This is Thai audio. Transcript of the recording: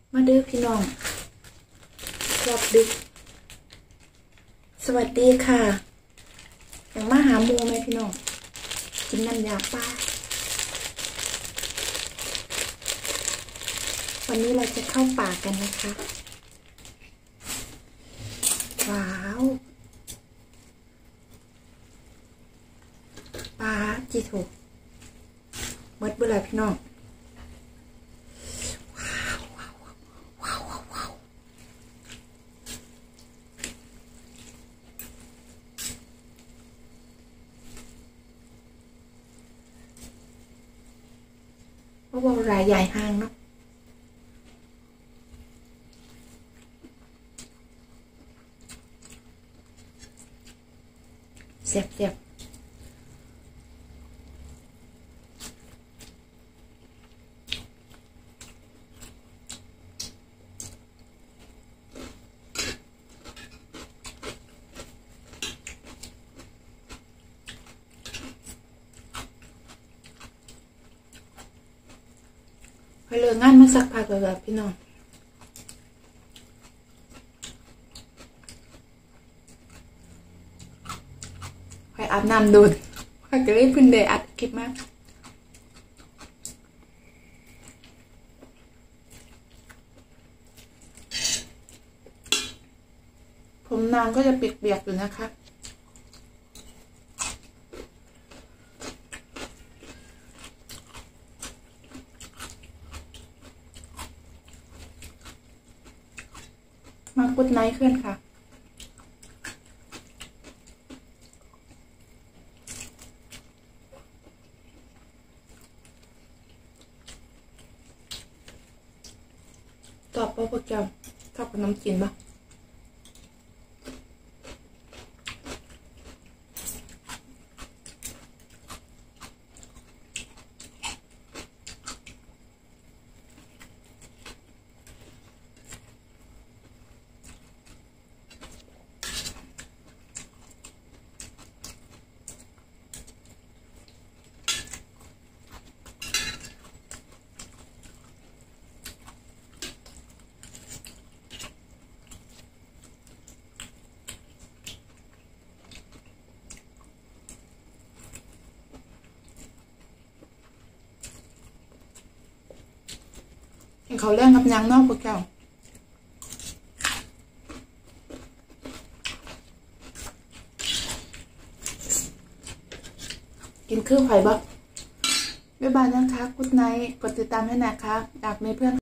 มาเด้อพี่น้องสวัสดีค่ะอย่างมาหาหมูไหมพี่น้องกินน้ำยาป่าวันนี้เราจะเข้าป่ากันนะคะว้าวปลาจีถูกเมื่อเวลาพี่น้องว่ารายใหญ่ห้างเนาะเสียบไปเลิกงานมาสักพักแล้วพี่น้องไปอาบน้ำดูดก็จะได้พึ่งได้อัดคลิปมากผมนางก็จะเปียกๆอยู่นะคะมากุดไนท์ขึ้นค่ะตอบว่าพวกเจ้าชอบกับน้ำจีนปะเขาเล่นกับยังนอกพวกเจ้ากินคือไข่บ๊อบบ๊ายบายนะคะกุ๊ดไนท์กดติดตามให้นะคะอยากมีเพื่อน